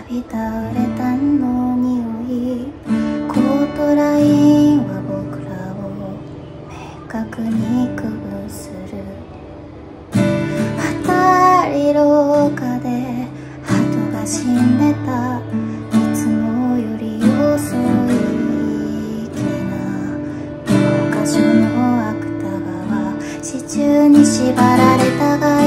びたウレタンの匂い、コートラインは僕らを明確に区分する。二人廊下で鳩が死んでた。いつもより遅いけな。教科書の芥川、支柱に縛られたが